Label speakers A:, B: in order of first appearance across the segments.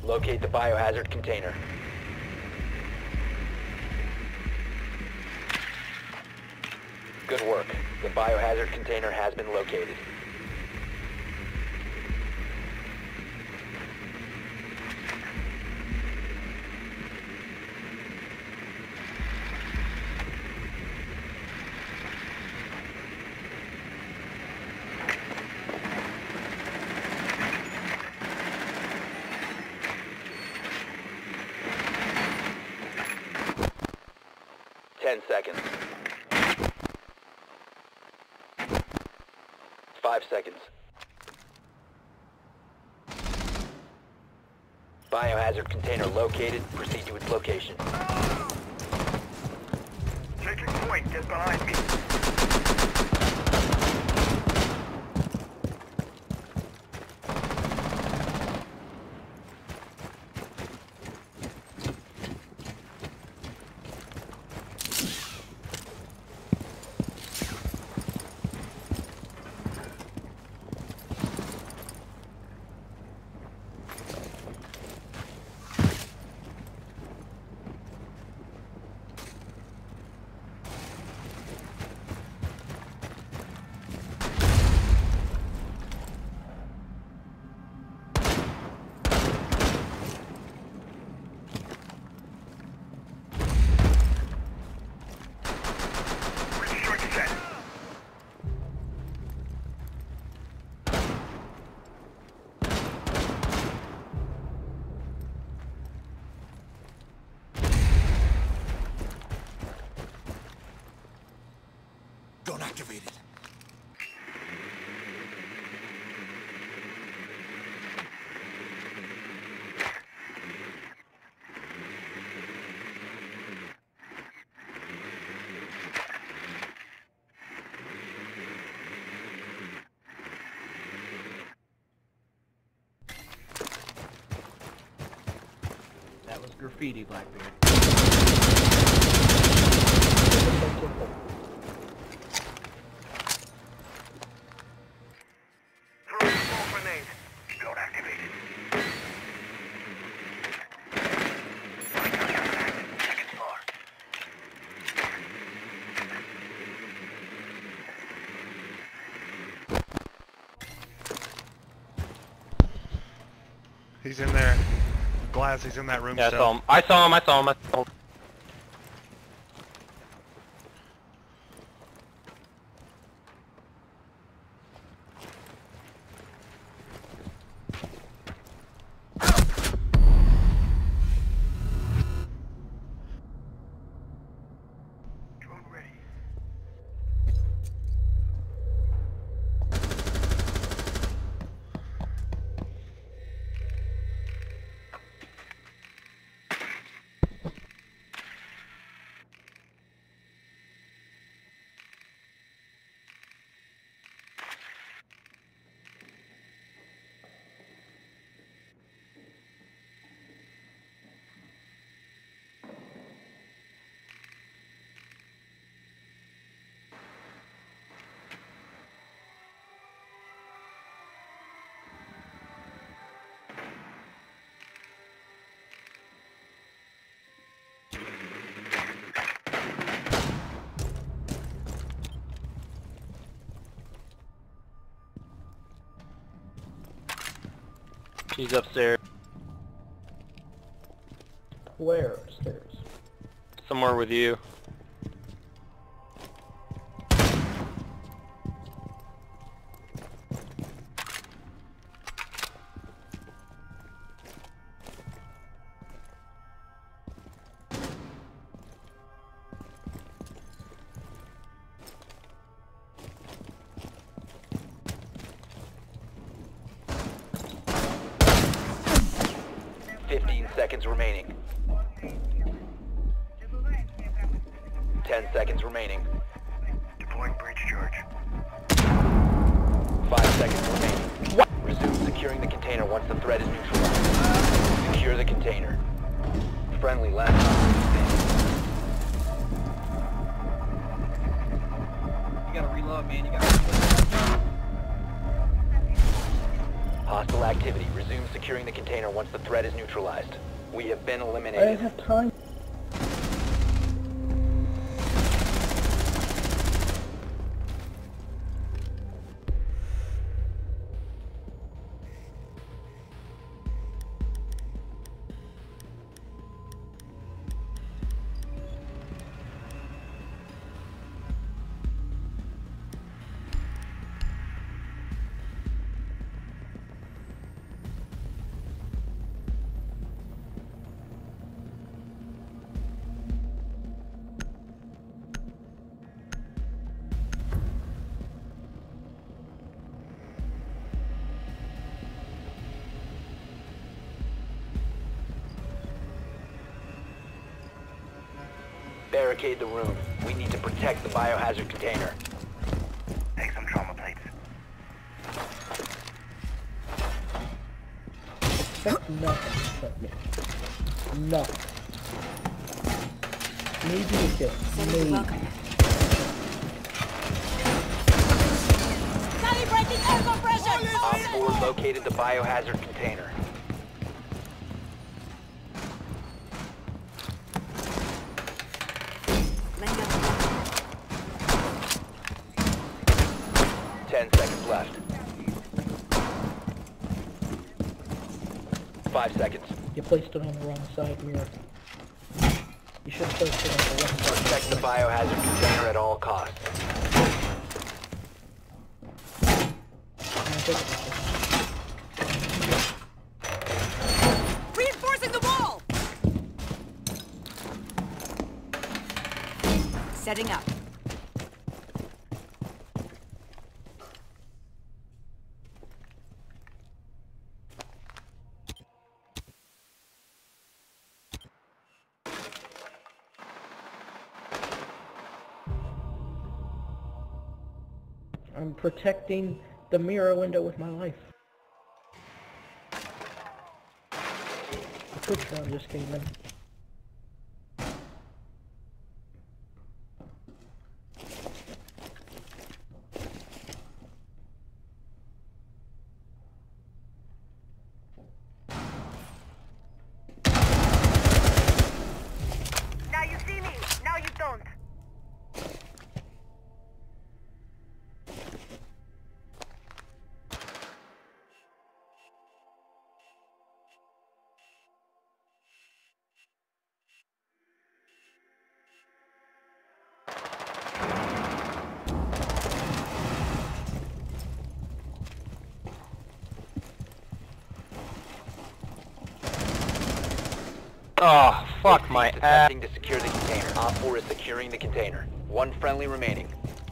A: Locate the biohazard container. Good work. The biohazard container has been located. Seconds. 5 seconds. Biohazard container located. Proceed to its location.
B: Taking point, get behind me.
C: Drone activated.
D: That was graffiti, Blackbeard.
B: Throwing a small grenade. Drone activated. Second floor.
E: He's in there. Glass, he's in that room
F: Yeah,
E: still.
F: I saw him.
B: Drone ready.
F: He's upstairs.
D: Where upstairs?
F: Somewhere with you.
A: Seconds remaining. 10 seconds remaining.
B: Deploying breach charge.
A: 5 seconds remaining. What? Resume securing the container once the threat is neutralized. Secure the container. Friendly last
D: You gotta reload, man. You gotta reload.
A: Hostile activity. Resume securing the container once the threat is neutralized. We have been
D: I didn't
A: eliminated.
D: have time.
A: Barricade the room. We need to protect the biohazard container.
B: Take some trauma plates.
D: Expect nothing from me. Nothing. Maybe a kill. Maybe.
C: Calibrating air compression!
A: Op 4 located the biohazard container.
C: Laying out.
A: 10 seconds left. 5 seconds.
D: You placed it on the wrong side, Mirror. You should have placed it on the left side.
A: Protect the biohazard container at all costs.
C: Reinforcing the wall! Setting up.
D: I'm protecting the mirror window with my life. The Twitch round just came in.
B: Now you see me. Now you don't.
F: Oh, fuck my
A: Cease
F: ass.
A: attempting to secure the container. Op 4 is securing the container. One friendly remaining.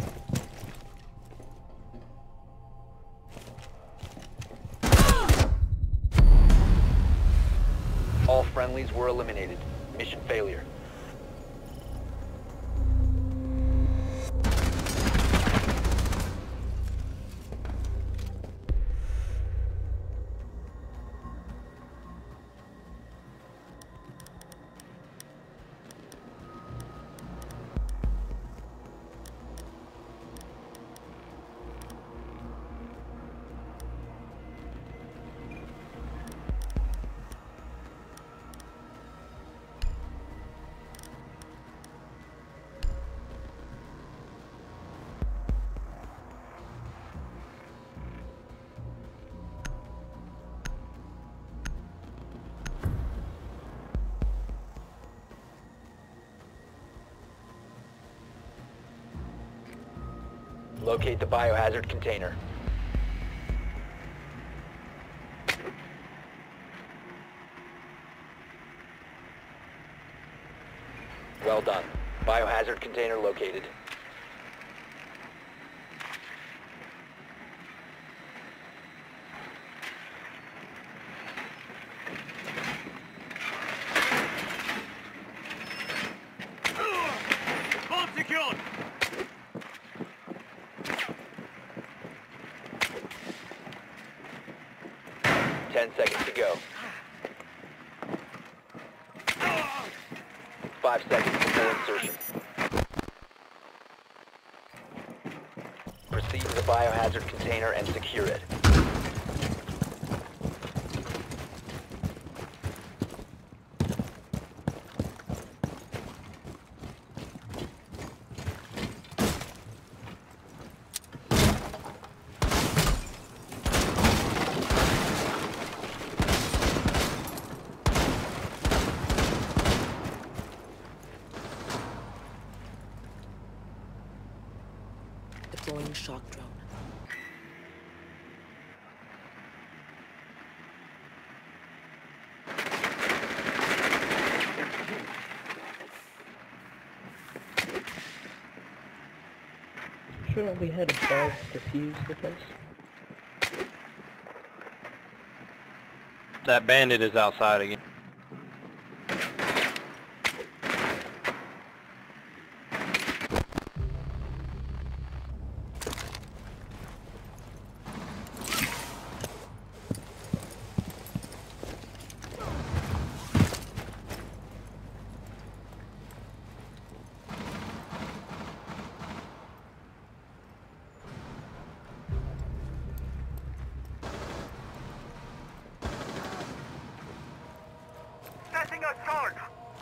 A: All friendlies were eliminated. Mission failure. Locate the biohazard container. Well done. Biohazard container located.
B: Vault secured.
A: 10 seconds to go. 5 seconds before insertion. Proceed to the biohazard container and secure it.
C: shock drone.
D: Shouldn't we head above to fuse the place?
F: That bandit is outside again.
B: Setting a charge.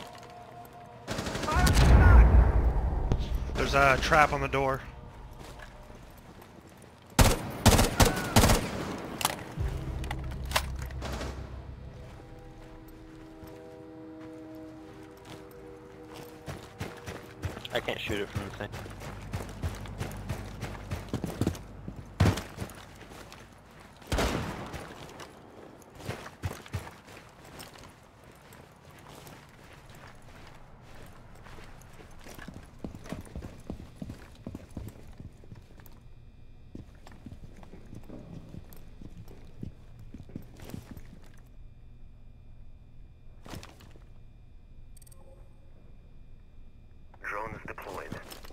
E: There's a trap on the door.
F: I can't shoot it from the thing.
B: Drone is deployed.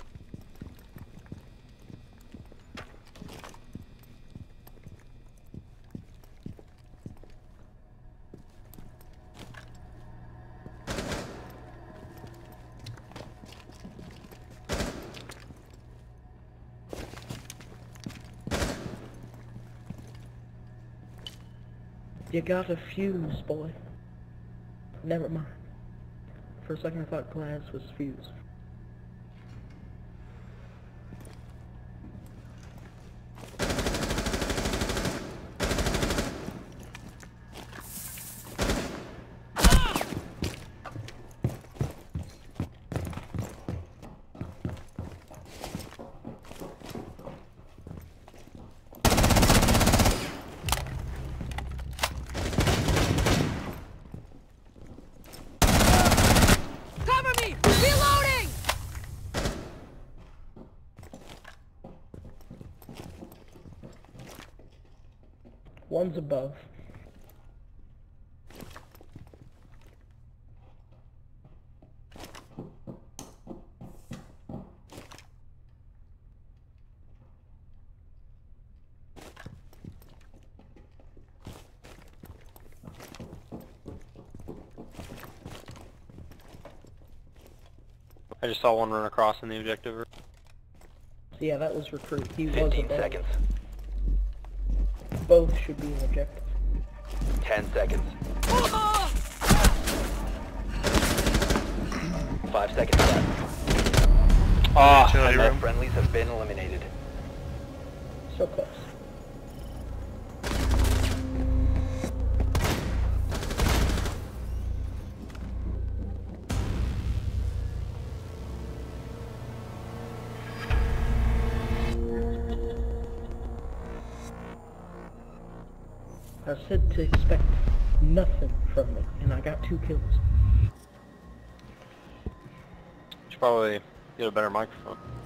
D: You got a fuse, boy. Never mind. For a second I thought glass was fused.
C: Cover me! Reloading!
D: One's above.
F: I just saw one run across in the objective.
D: Yeah, that was recruit. He was
A: 15
D: above.
A: seconds.
D: Both should be an objective.
A: 10 seconds. 5 seconds left.
F: Ah,
E: Utility
F: I
A: All
E: room.
A: friendlies have been eliminated.
D: So close. I said to expect nothing from me, and I got 2 kills.
F: should probably get a better microphone.